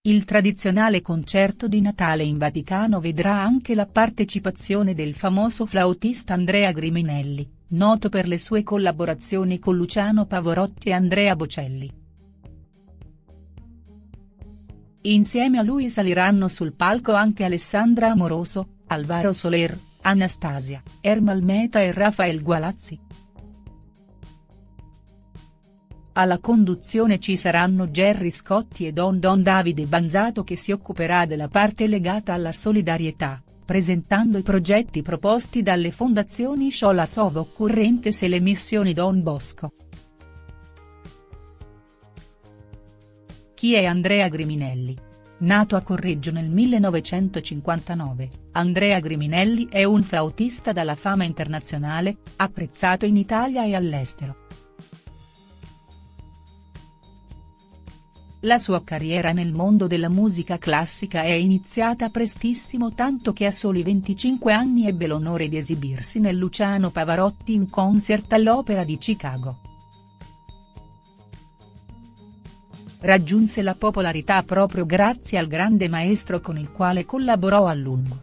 Il tradizionale concerto di Natale in Vaticano vedrà anche la partecipazione del famoso flautista Andrea Griminelli, noto per le sue collaborazioni con Luciano Pavarotti e Andrea Bocelli. Insieme a lui saliranno sul palco anche Alessandra Amoroso, Alvaro Soler, Anastasia, Ermal Meta e Rafael Gualazzi. Alla conduzione ci saranno Gerry Scotti e Don Davide Banzato, che si occuperà della parte legata alla solidarietà, presentando i progetti proposti dalle fondazioni Sciola Sova Occorrentes e le missioni Don Bosco. Chi è Andrea Griminelli? Nato a Correggio nel 1959, Andrea Griminelli è un flautista dalla fama internazionale, apprezzato in Italia e all'estero. La sua carriera nel mondo della musica classica è iniziata prestissimo, tanto che a soli 25 anni ebbe l'onore di esibirsi nel Luciano Pavarotti in Concert all'Opera di Chicago. Raggiunse la popolarità proprio grazie al grande maestro con il quale collaborò a lungo.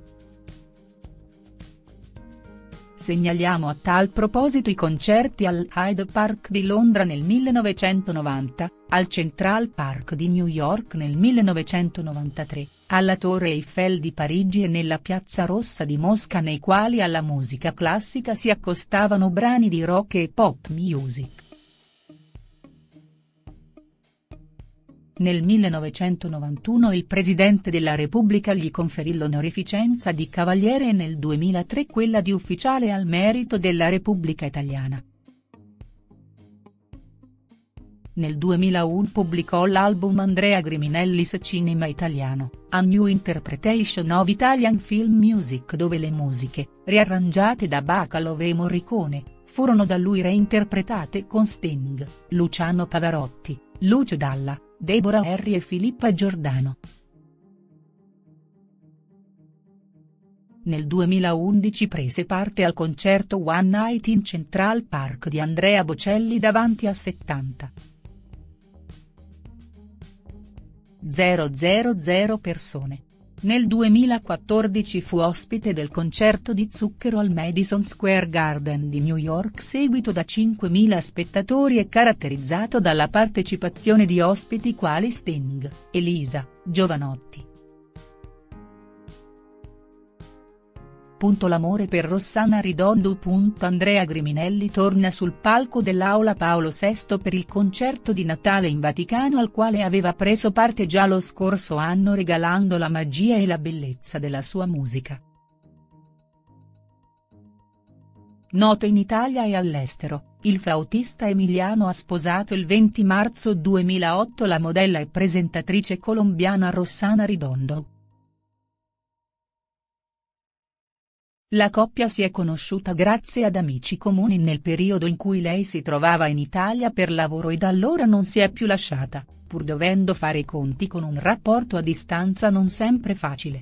Segnaliamo a tal proposito i concerti al Hyde Park di Londra nel 1990, al Central Park di New York nel 1993, alla Torre Eiffel di Parigi e nella Piazza Rossa di Mosca, nei quali alla musica classica si accostavano brani di rock e pop music. Nel 1991 il Presidente della Repubblica gli conferì l'onorificenza di Cavaliere e nel 2003 quella di Ufficiale al Merito della Repubblica Italiana. Nel 2001 pubblicò l'album Andrea Griminelli's Cinema Italiano, A New Interpretation of Italian Film Music, dove le musiche, riarrangiate da Bacalov e Morricone, furono da lui reinterpretate con Sting, Luciano Pavarotti, Lucio Dalla, Deborah Harry e Filippa Giordano. Nel 2011 prese parte al concerto One Night in Central Park di Andrea Bocelli davanti a 70.000 persone. Nel 2014 fu ospite del concerto di Zucchero al Madison Square Garden di New York, seguito da 5.000 spettatori e caratterizzato dalla partecipazione di ospiti quali Sting, Elisa, Jovanotti. L'amore per Rossana Ridondo. Andrea Griminelli torna sul palco dell'Aula Paolo VI per il concerto di Natale in Vaticano, al quale aveva preso parte già lo scorso anno, regalando la magia e la bellezza della sua musica. Noto in Italia e all'estero, il flautista emiliano ha sposato il 20 marzo 2008 la modella e presentatrice colombiana Rossana Ridondo. La coppia si è conosciuta grazie ad amici comuni nel periodo in cui lei si trovava in Italia per lavoro e da allora non si è più lasciata, pur dovendo fare i conti con un rapporto a distanza non sempre facile.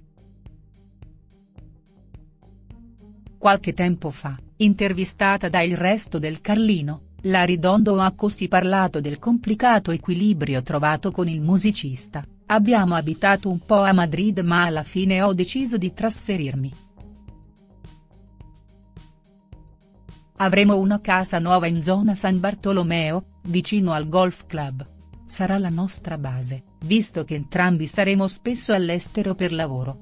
Qualche tempo fa, intervistata da Il Resto del Carlino, la Ridondo ha così parlato del complicato equilibrio trovato con il musicista: "Abbiamo abitato un po' a Madrid, ma alla fine ho deciso di trasferirmi. Avremo una casa nuova in zona San Bartolomeo, vicino al golf club. Sarà la nostra base, visto che entrambi saremo spesso all'estero per lavoro".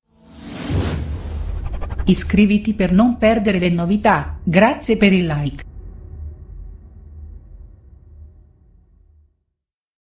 Iscriviti per non perdere le novità, grazie per il like.